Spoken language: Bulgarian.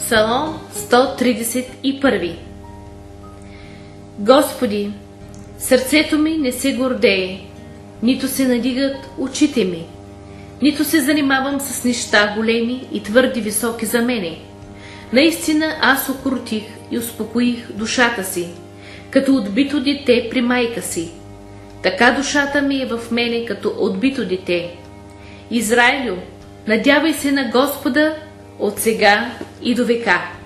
Псалом 131. Господи, сърцето ми не се гордее, нито се надигат очите ми, нито се занимавам с неща големи и твърди високи за мене. Наистина аз окрутих и успокоих душата си, като отбито дете при майка си. Така душата ми е в мене като отбито дете. Израилю, надявай се на Господа от сега и до века.